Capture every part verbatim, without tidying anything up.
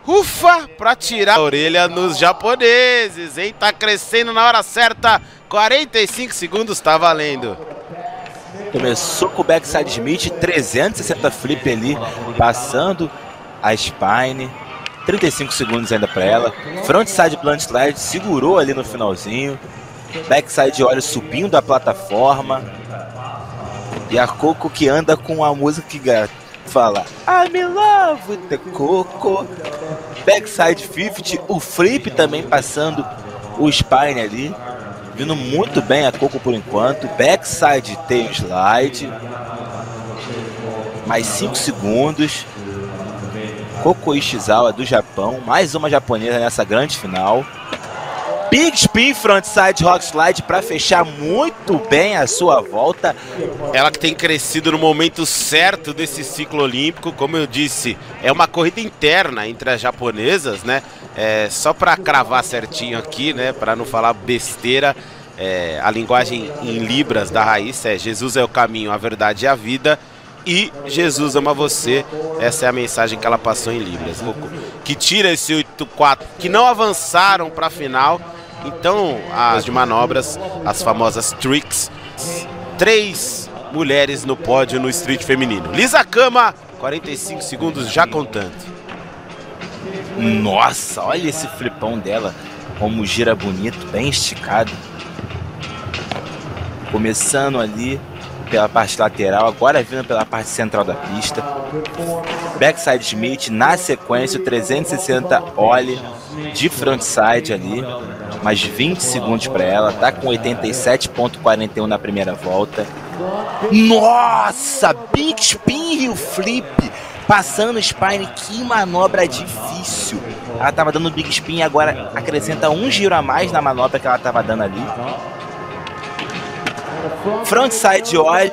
Ufa, pra tirar a orelha nos japoneses, hein? Tá crescendo na hora certa, quarenta e cinco segundos, tá valendo. Começou com o backside Smith, trezentos e sessenta flip ali, passando a spine. trinta e cinco segundos ainda para ela. Frontside blunt slide, segurou ali no finalzinho. Backside olho subindo a plataforma. E a Coco que anda com a música que fala I'm in love with the Coco. Backside cinquenta, o flip também passando o spine ali. Vindo muito bem a Coco por enquanto. Backside tail slide. Mais cinco segundos. Coco Ishizawa do Japão. Mais uma japonesa nessa grande final. Big spin frontside rock slide para fechar muito bem a sua volta. Ela que tem crescido no momento certo desse ciclo olímpico. Como eu disse, é uma corrida interna entre as japonesas, né? É, só para cravar certinho aqui, né? Para não falar besteira, é, a linguagem em libras da Raíssa é: Jesus é o caminho, a verdade e a vida. E Jesus ama você. Essa é a mensagem que ela passou em libras. Que tira esse oito quatro, que não avançaram para a final. Então, as de manobras, as famosas tricks. Três mulheres no pódio no street feminino. Lisa Kama, quarenta e cinco segundos já contando. Nossa, olha esse flipão dela. Como gira bonito, bem esticado. Começando ali pela parte lateral, agora vindo pela parte central da pista. Backside Smith, na sequência, o trezentos e sessenta ollie de frontside ali. Mais vinte segundos para ela, tá com oitenta e sete ponto quarenta e um na primeira volta. Nossa, big spin heel flip, passando o spine, que manobra difícil. Ela tava dando big spin e agora acrescenta um giro a mais na manobra que ela tava dando ali. Frontside ollie.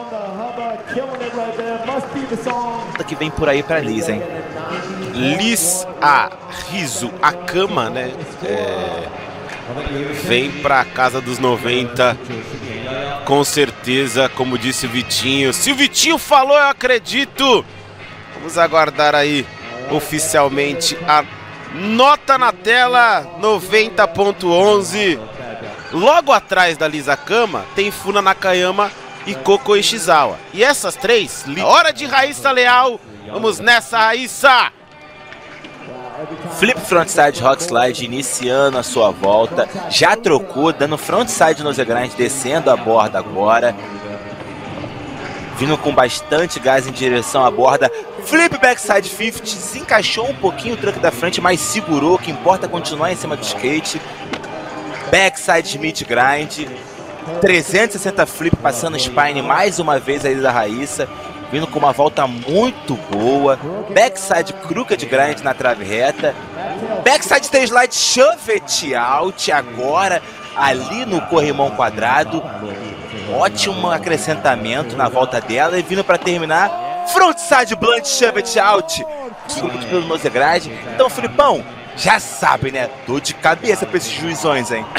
Que vem por aí para Liz, hein? Liz a Riso a Kama, né? É, vem para casa dos noventa, com certeza, como disse o Vitinho. Se o Vitinho falou, eu acredito. Vamos aguardar aí oficialmente a nota na tela, noventa ponto onze. Logo atrás da Lisa Kama tem Funa Nakayama e Coco Ishizawa. E essas três, hora de Raíssa Leal. Vamos nessa, Raíssa! Flip frontside rock slide iniciando a sua volta. Já trocou, dando frontside nose grind, descendo a borda agora. Vindo com bastante gás em direção à borda. Flip backside cinquenta, se encaixou um pouquinho o truque da frente, mas segurou. O que importa é continuar em cima do skate. Backside Smith grind. trezentos e sessenta flip, passando spine mais uma vez aí da Raíssa. Vindo com uma volta muito boa. Backside crooked grind na trave reta. Backside tail slide shove out agora ali no corrimão quadrado. Ótimo acrescentamento na volta dela. E vindo para terminar, frontside blunt shove out. Muito pelo nose grind. Então, Filipão, já sabe, né? Dor de cabeça pra esses juizões, hein?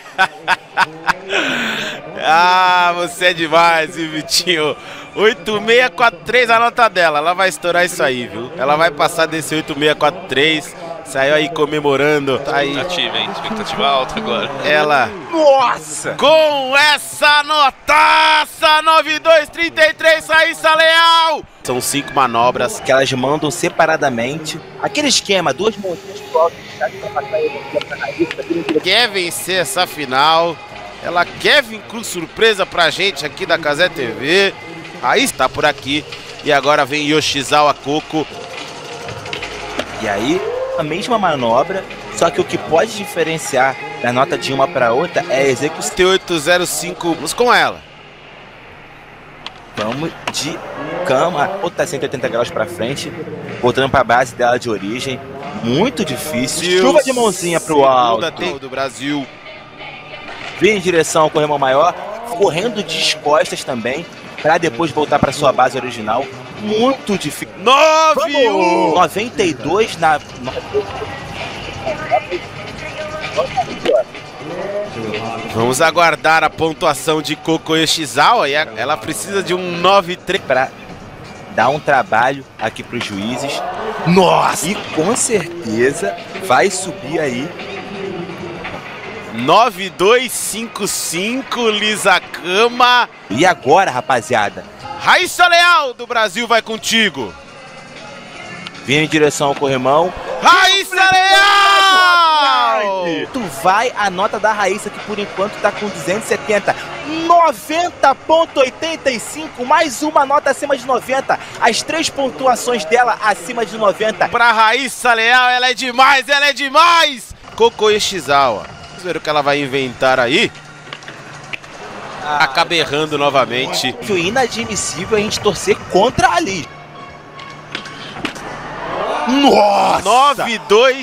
Ah, você é demais, viu, Vitinho? oito seis quatro três a nota dela. Ela vai estourar isso aí, viu? Ela vai passar desse oito seis quatro três. Saiu aí comemorando. Tá aí. Expectativa, hein? Expectativa alta agora. Ela. Nossa! Com essa notaça! nove dois trinta e três, Raíssa Leal! São cinco manobras que elas mandam separadamente. Aquele esquema, duas montinhas pro alto. Quer vencer essa final. Ela quer vir com surpresa pra gente aqui da Cazé T V. Aí está por aqui. E agora vem Yoshizawa Coco. E aí, a mesma manobra, só que o que pode diferenciar da nota de uma para outra é a execução. T oito zero cinco, vamos com ela. Vamos de Kama, outra cento e oitenta graus para frente, voltando para a base dela de origem. Muito difícil. Deus, chuva de mãozinha pro alto. Tem do Brasil. Vem em direção ao corrimão maior, correndo de costas também, para depois voltar para sua base original. Muito difícil. nove um! noventa e dois na. Vamos aguardar a pontuação de Coco Ishizawa. E ela precisa de um nove três para dá um trabalho aqui para os juízes. Nossa! E com certeza vai subir aí. nove dois cinco cinco, Lisacama. E agora, rapaziada? Raíssa Leal do Brasil vai contigo. Vindo em direção ao corrimão. Raíssa Leal! Tu vai, a nota da Raíssa, que por enquanto tá com duzentos e setenta. noventa ponto oitenta e cinco, mais uma nota acima de noventa. As três pontuações dela acima de noventa. Pra Raíssa Leal, ela é demais, ela é demais! Koko Ishizawa. Vamos ver o que ela vai inventar aí. Ah, acaba errando novamente. O inadmissível é a gente torcer contra ali. Nossa! nove dois.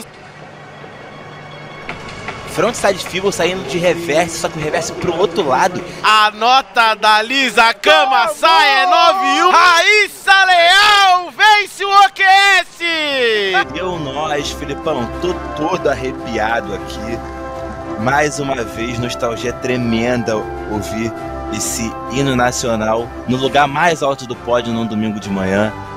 Frontside Fibble saindo de reverse, só que o reverse pro outro lado. A nota da Lisacama sai é nove um. Raíssa Leal vence o O Q S! Deu nós, Filipão, tô todo arrepiado aqui. Mais uma vez, nostalgia tremenda ouvir esse hino nacional no lugar mais alto do pódio num domingo de manhã.